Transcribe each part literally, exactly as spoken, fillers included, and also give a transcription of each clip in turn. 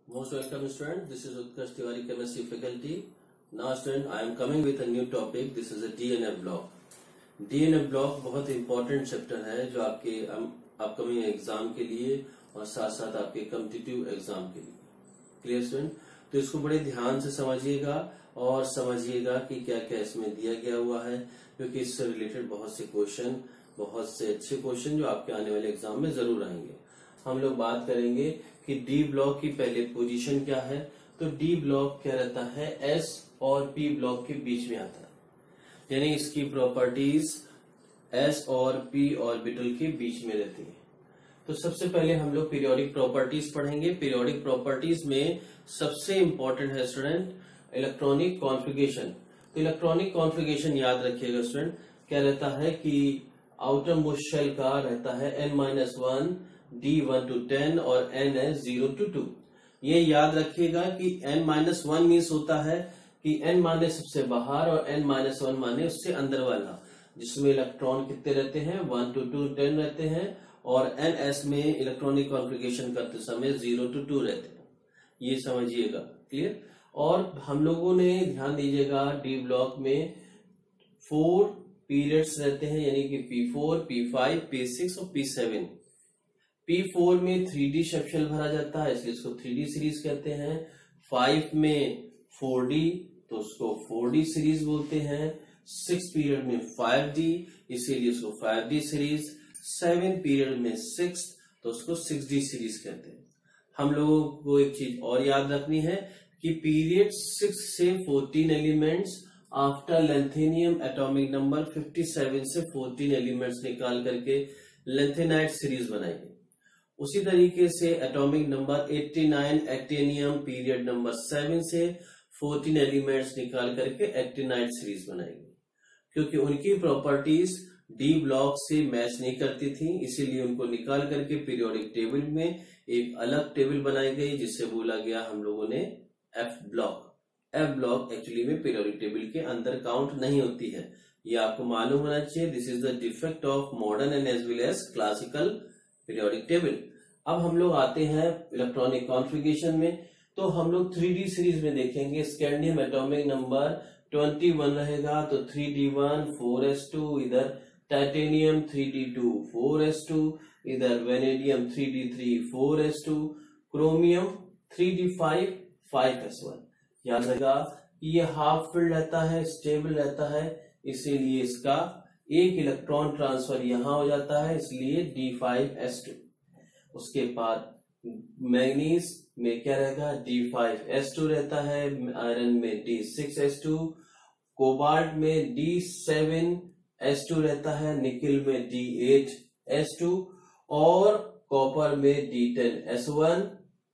Most welcome student. This is Utkarsh Tiwari, chemistry faculty. Now student, I am coming with a new topic. This is a D N F block. D N F block बहुत important chapter है जो आपके upcoming exam के लिए और साथ साथ आपके कॉम्पिटिटिव एग्जाम के लिए. Clear student? तो इसको बड़े ध्यान से समझिएगा और समझिएगा कि क्या क्या इसमें दिया गया हुआ है, क्योंकि इससे रिलेटेड बहुत से क्वेश्चन, बहुत से अच्छे क्वेश्चन जो आपके आने वाले एग्जाम में जरूर आएंगे. हम लोग बात करेंगे कि डी ब्लॉक की पहले पोजीशन क्या है. तो डी ब्लॉक क्या रहता है, एस और पी ब्लॉक के बीच में आता है, यानी इसकी प्रॉपर्टीज एस और पी ऑर्बिटल के बीच में रहती है. तो सबसे पहले हम लोग पीरियोडिक प्रॉपर्टीज पढ़ेंगे. पीरियोडिक प्रॉपर्टीज में सबसे इंपॉर्टेंट है स्टूडेंट इलेक्ट्रॉनिक कॉन्फ़िगरेशन. तो इलेक्ट्रॉनिक कॉन्फ़िगरेशन याद रखिएगा स्टूडेंट, क्या रहता है कि आउटर मोस्ट शेल का रहता है N minus one, D one two ten और N S zero two two. ये याद रखिएगा कि एन माइनस वन मीन्स होता है कि एन माने सबसे बाहर और एन माइनस वन माने उससे अंदर वाला, जिसमें इलेक्ट्रॉन कितने रहते हैं, वन टू टू टेन रहते हैं, और एन एस में इलेक्ट्रॉनिक कॉन्फ़िगरेशन करते समय जीरो टू टू रहते हैं. ये समझिएगा. क्लियर? और हम लोगों ने ध्यान दीजिएगा डी ब्लॉक में फोर पीरियड्स रहते हैं, यानी कि P four, P five, P six और पी सेवन. पी फोर में थ्री डी शेल भरा जाता है, इसलिए इसको थ्री डी सीरीज कहते हैं. फाइव में फोर डी, तो उसको फोर डी सीरीज बोलते हैं. सिक्स पीरियड में फाइव डी, इसीलिए उसको five D series. Seven period में सिक्स, तो उसको सिक्स डी सीरीज कहते हैं. हम लोगों को एक चीज और याद रखनी है कि पीरियड सिक्स से fourteen elements after lanthanum atomic number fifty seven से फोर्टीन एलिमेंट्स निकाल करके लेंथेनाइट सीरीज बनाएंगे. उसी तरीके से atomic number eighty nine actinium period number seven से फोर्टीन एलिमेंट्स निकाल करके एक्टिनाइट सीरीज बनाएंगे. क्योंकि उनकी प्रॉपर्टीज डी ब्लॉक से मैच नहीं करती थी, इसीलिए उनको निकाल करके पीरियोडिक टेबल में एक अलग टेबल बनाई गई, जिससे बोला गया हम लोगों ने F block. F block actually में पीरियोडिक टेबल के अंदर काउंट नहीं होती है, ये आपको मालूम होना चाहिए. This is the defect of modern and as well as classical periodic table. अब हम लोग आते हैं इलेक्ट्रॉनिक कॉन्फ़िगरेशन में. तो हम लोग थ्री डी सीरीज में देखेंगे. Scandium atomic number twenty one रहेगा, तो three D one, four S two, इधर titanium three D two, four S two, इधर vanadium three D three, four S two, chromium three D five, five S one. याद रहेगा ये half filled रहता है, stable रहता है, इसीलिए इसका एक इलेक्ट्रॉन ट्रांसफर यहां हो जाता है, इसलिए डी फाइव एस टू. उसके बाद मैग्नीज में क्या रहेगा, डी फाइव एस टू रहता है, आयरन में D six S two, cobalt में डी सेवन एस टू रहता है, निकिल में डी एट एस टू और कॉपर में डी टेन एस वन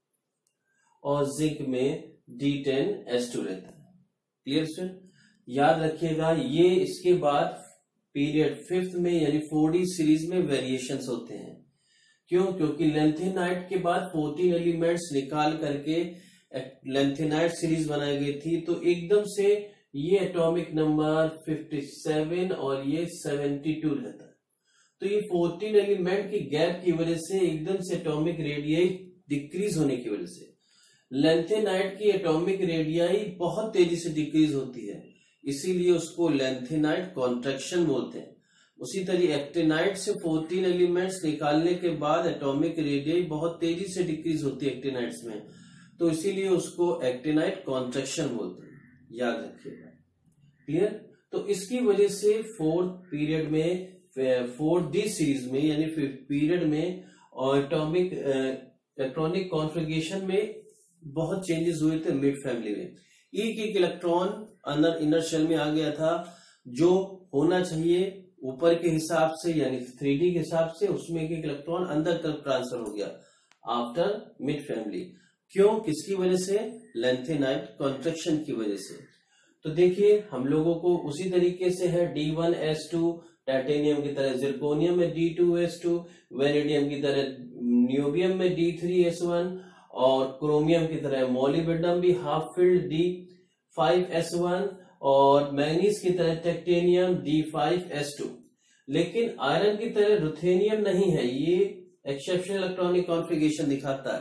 और जिंक में डी टेन एस टू रहता है. Clear student? याद रखिएगा ये. इसके बाद पीरियड फिफ्थ में यानी फोर डी सीरीज में वेरिएशंस होते हैं. क्यों? क्योंकि लेंथेनाइट के बाद फोर्टीन एलिमेंट्स निकाल करके लेंथेनाइट सीरीज बनाई गई थी, तो एकदम से ये एटॉमिक नंबर फिफ्टी सेवन और ये सेवेंटी टू रहता है. तो ये फोर्टीन एलिमेंट की गैप की वजह से एकदम से एटॉमिक रेडियाई डिक्रीज होने की वजह से लेंथेनाइट की एटॉमिक रेडियाई बहुत तेजी से डिक्रीज होती है, इसीलिए उसको लेंथेनाइट कॉन्ट्रैक्शन बोलते हैं. उसी तरह एक्टिनाइट से फोर्टीन एलिमेंट्स निकालने के बाद एटॉमिक रेडियाई बहुत तेजी से डिक्रीज होती है एक्टिनाइट्स में, तो इसीलिए उसको एक्टिनाइट कॉन्ट्रैक्शन बोलते हैं. याद रखिएगा. क्लियर? तो इसकी वजह से फोर्थ पीरियड में, फोर्थ डी सीरीज में यानी फिफ्थ पीरियड में और एटॉमिक इलेक्ट्रॉनिक कॉन्फ़िगरेशन में बहुत चेंजेस हुए थे. मिड फैमिली में एक एक इलेक्ट्रॉन अंदर इनर शेल में आ गया था, जो होना चाहिए ऊपर के हिसाब से यानी थ्री डी के हिसाब से, उसमें एक एक इलेक्ट्रॉन अंदर तरफ ट्रांसफर हो गया आफ्टर मिड फैमिली. क्यों? किसकी वजह से? लेंथेनाइट कॉन्ट्रैक्शन की वजह से. तो देखिए हम लोगों को उसी तरीके से है D one S two, titanium की तरह जिरकोनियम में D two S two, vanadium की तरह नियोबियम में डी थ्री एस वन और क्रोमियम की तरह मोलिब्डेनम भी half filled D five S one और मैग्नीज की तरह technetium D five S two. लेकिन आयरन की तरह रुथेनियम नहीं है, ये एक्सेप्शनल इलेक्ट्रॉनिक कॉन्फ़िगरेशन दिखाता है.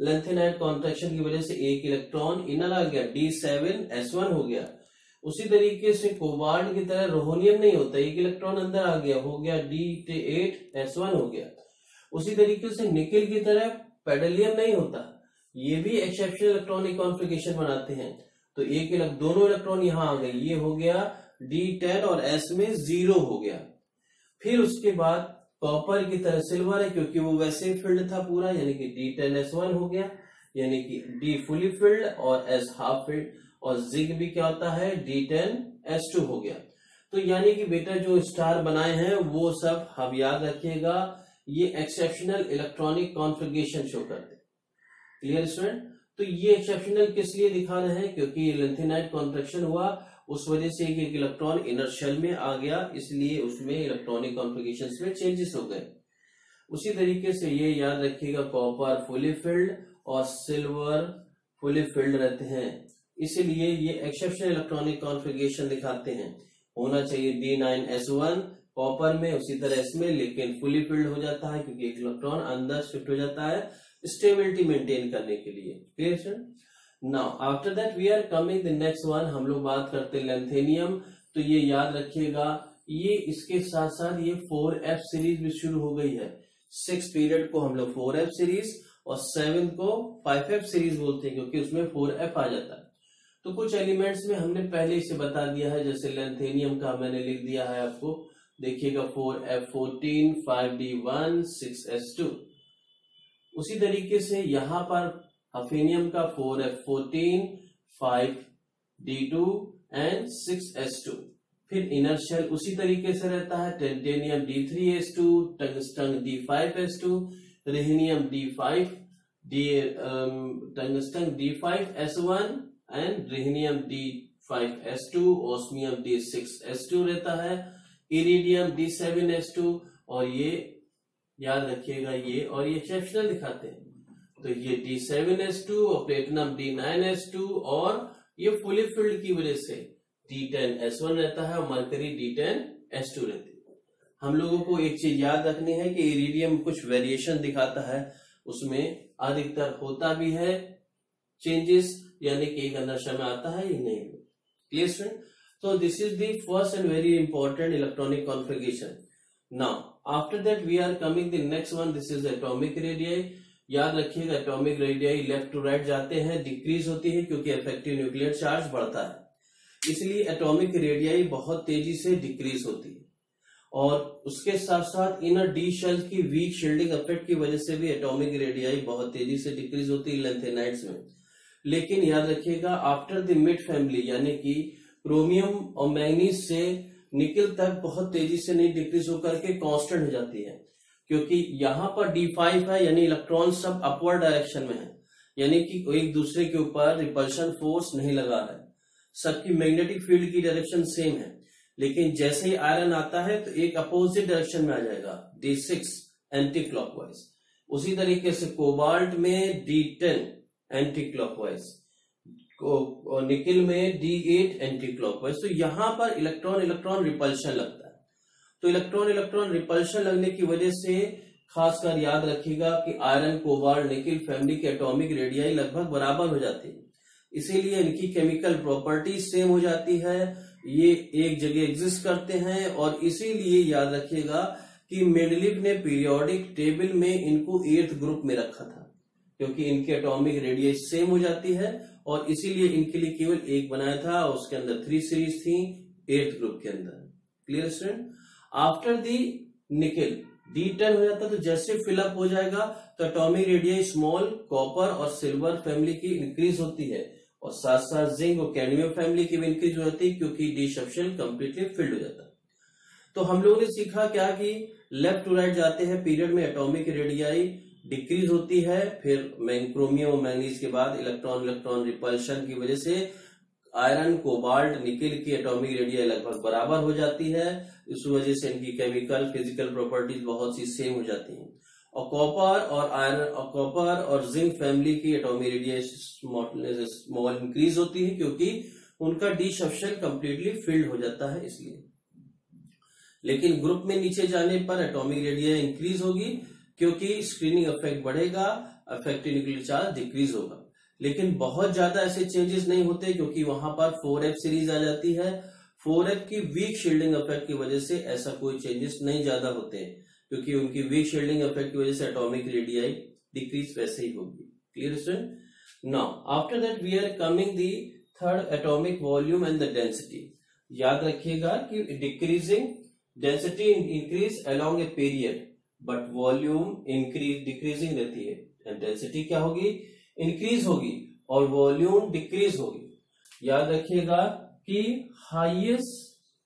लेंथेनाइड कॉन्ट्रैक्शन की वजह से एक इलेक्ट्रॉन इनर आ गया, डी सेवन एस वन हो गया। उसी तरीके से कोबाल्ट की तरह रोहोनियम नहीं होता, एक इलेक्ट्रॉन अंदर आ गया, हो गया डी एट एस वन हो गया। उसी तरीके से निकेल की तरह पेडलियम नहीं होता, ये भी एक्सेप्शनल इलेक्ट्रॉनिक कॉन्फ़िगरेशन बनाते हैं। तो एक इलेक्ट्रॉन, दोनों इलेक्ट्रॉन यहां आ गए, ये हो गया डी टेन और एस में जीरो हो गया। फिर उसके बाद कॉपर की तरह सिल्वर है, क्योंकि वो वैसे फिल्ड था पूरा, यानी कि डी टेन एस वन हो गया, यानी कि डी फुली फिल्ड और एस हाफ फिल्ड। और जिंक भी क्या होता है, डी टेन एस टू हो गया। तो यानी कि बेटा जो स्टार बनाए हैं वो सब आप याद रखिएगा, ये एक्सेप्शनल इलेक्ट्रॉनिक कॉन्फ़िगरेशन शो करते हैं। Clear student? तो ये एक्सेप्शनल किस लिए दिखा रहे हैं, क्योंकि लेंथेनाइड कॉन्ट्रैक्शन हुआ, उस वजह से एक एक इलेक्ट्रॉन इनर शेल में आ गया, इसलिए उसमें इलेक्ट्रॉनिक कॉन्फ़िगरेशंस में चेंजेस हो गए। उसी तरीके से ये याद रखिएगा, कॉपर फुली फिल्ड और सिल्वर फुली फिल्ड रहते हैं, इसीलिए ये एक्सेप्शनल इलेक्ट्रॉनिक कॉन्फ़िगरेशन दिखाते हैं। होना चाहिए d nine s one copper में, उसी तरह इसमें, लेकिन फुली फिल्ड हो जाता है क्योंकि एक इलेक्ट्रॉन अंदर शिफ्ट हो जाता है स्टेबिलिटी मेंटेन करने के लिए। Clear student? Now after that we are coming the next one, हम लोग बात करते हैं लेंथेनियम। तो ये याद रखिएगा, ये इसके साथ साथ ये फोर एफ सीरीज भी शुरू हो गई है। सिक्स पीरियड को हम लोग फोर एफ सीरीज और सेवन को फाइव एफ सीरीज बोलते हैं, क्योंकि उसमें फोर एफ आ जाता है। तो कुछ एलिमेंट्स में हमने पहले इसे बता दिया है, जैसे लेंथेनियम का मैंने लिख दिया है आपको, देखिएगा four f fourteen, five d one, six S two. उसी तरीके से यहां पर हफेनियम का four f fourteen, five d two and six S two. फिर इनर शेल उसी तरीके से रहता है, tantalum d three s two, tungsten d five S two, rhenium d five, d tungsten d five S one and rhenium d five S two, osmium d six S two रहता है, iridium d seven S two. और ये याद रखिएगा, ये और ये exceptional दिखाते हैं, तो ये डी सेवन एस टू और platinum d nine s two, और ये फुली फिल्ड की वजह से डी टेन एस वन रहता है और mercury d ten S two रहती है। हम लोगों को एक चीज याद रखनी है कि इरिडियम कुछ वेरिएशन दिखाता है, उसमें अधिकतर होता भी है चेंजेस, यानी कि एक अंदर में आता है, ये नहीं। Clear student? So this is the first and very important electronic configuration. Now after that we are coming the next one, this is atomic radii. याद रखिएगा atomic radii left to right जाते हैं, डिक्रीज होती है क्योंकि effective nuclear charge बढ़ता है, इसलिए एटॉमिक रेडियाई बहुत तेजी से डिक्रीज होती है। और उसके साथ साथ इनर डी शेल की वीक शील्डिंग इफेक्ट की वजह से भी एटॉमिक रेडियाई बहुत तेजी से डिक्रीज होती है लेंथेनाइड्स में। लेकिन याद रखिएगा आफ्टर द मिड फैमिली, यानी कि क्रोमियम और मैग्नीज से निकेल तक बहुत तेजी से नहीं डिक्रीज होकर के कांस्टेंट हो जाती है, क्योंकि यहां पर डी फाइव है, यानी इलेक्ट्रॉन सब अपवर्ड डायरेक्शन में है, यानी कि एक दूसरे के ऊपर रिपल्शन फोर्स नहीं लगा है, सबकी मैग्नेटिक फील्ड की डायरेक्शन सेम है। लेकिन जैसे ही आयरन आता है तो एक अपोजिट डायरेक्शन में आ जाएगा, डी सिक्स एंटी क्लॉकवाइज। उसी तरीके से कोबाल्ट में डी टेन एंटी क्लॉकवाइज, और निकेल में डी एट एंटी क्लॉकवाइज। तो यहां पर इलेक्ट्रॉन इलेक्ट्रॉन रिपल्शन लगता है, तो इलेक्ट्रॉन इलेक्ट्रॉन रिपल्शन लगने की वजह से खासकर याद रखिएगा कि आयरन कोबाल्ट निकेल फैमिली के एटॉमिक रेडियाई लगभग बराबर हो जाती है, इसीलिए इनकी केमिकल प्रॉपर्टी सेम हो जाती है, ये एक जगह एग्जिस्ट करते हैं। और इसीलिए याद रखिएगा कि मेंडलीव ने पीरियोडिक टेबल में इनको एर्थ ग्रुप में रखा था, क्योंकि इनके एटॉमिक रेडियस सेम हो जाती है, और इसीलिए इनके लिए केवल एक बनाया था, और उसके अंदर थ्री सीरीज थी एर्थ ग्रुप के अंदर। Clear student? After the nickel d ten हो जाता है, तो जैसे फिलअप हो जाएगा तो एटॉमिक रेडियस स्मॉल कॉपर और सिल्वर फैमिली की इंक्रीज होती है, और साथ साथ जिंक और कैडमियम फैमिली की भी इंक्रीज हो जाती है, क्योंकि डी सबशेल कंप्लीटली फिल्ड हो जाता है। तो हम लोगों ने सीखा क्या कि लेफ्ट टू राइट जाते हैं पीरियड में एटॉमिक रेडियाई डिक्रीज होती है, फिर क्रोमियम और मैग्नीज के बाद इलेक्ट्रॉन इलेक्ट्रॉन रिपल्शन की वजह से आयरन कोबाल्ट निकेल की एटॉमिक रेडियाई लगभग बराबर हो जाती है, इस वजह से इनकी केमिकल फिजिकल प्रॉपर्टीज बहुत सी सेम हो जाती हैं। और कॉपर और आयरन और कॉपर और जिंक फैमिली की एटॉमिक रेडियाई स्मॉल इंक्रीज होती है, क्योंकि उनका डी सबशेल कंप्लीटली फिल्ड हो जाता है इसलिए। लेकिन ग्रुप में नीचे जाने पर एटॉमिक रेडियाई इंक्रीज होगी, क्योंकि स्क्रीनिंग इफेक्ट बढ़ेगा, अफेक्टिव न्यूक्लियर चार्ज डिक्रीज होगा। लेकिन बहुत ज्यादा ऐसे चेंजेस नहीं होते क्योंकि वहां पर फोर एफ सीरीज आ जाती है। फोर एफ की वीक शील्डिंग इफेक्ट की वजह से ऐसा कोई चेंजेस नहीं ज्यादा होते हैं, क्योंकि उनकी वीक शील्डिंग इफेक्ट की वजह से एटॉमिक रेडियाई डिक्रीज वैसे ही होगी। Clear student? Now after that we are coming the third atomic volume and the density. याद रखिएगा कि decreasing density increase along a period but volume increase decreasing रहती है। डेंसिटी क्या होगी? इंक्रीज होगी और वॉल्यूम डिक्रीज होगी। याद रखिएगा कि हाईएस्ट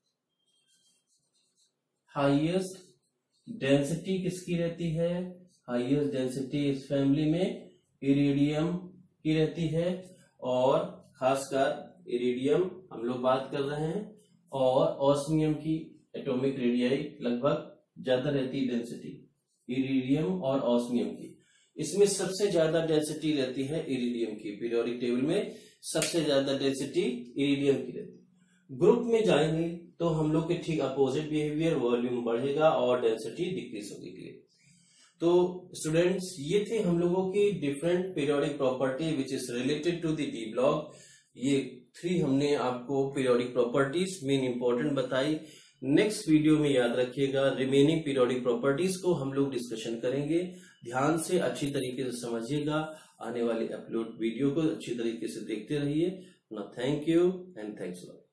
हाईएस्ट डेंसिटी किसकी रहती है? हाईएस्ट डेंसिटी इस फैमिली में इरिडियम की रहती है, और खासकर इरिडियम हम लोग बात कर रहे हैं, और ऑस्मियम की एटॉमिक रेडियाई लगभग ज्यादा रहती है डेंसिटी, इरिडियम और ऑस्मियम की। इसमें सबसे ज्यादा डेंसिटी रहती है इरिडियम की। पीरियोडिक टेबल में सबसे ज्यादा डेंसिटी इरिडियम की रहती है। ग्रुप में जाएंगे तो हम लोग के ठीक अपोजिट बिहेवियर, वॉल्यूम बढ़ेगा और डेंसिटी डिक्रीज होगी। तो स्टूडेंट्स, ये थे हम लोगों की different periodic property which is related to the d block. ये थ्री हमने आपको पीरियोडिक प्रॉपर्टीज मेन इंपॉर्टेंट बताई। नेक्स्ट वीडियो में याद रखिएगा रिमेनिंग पीरियोडिक प्रॉपर्टीज को हम लोग डिस्कशन करेंगे। ध्यान से अच्छी तरीके से समझिएगा, आने वाले अपलोड वीडियो को अच्छी तरीके से देखते रहिए। ना thank you and thanks lot.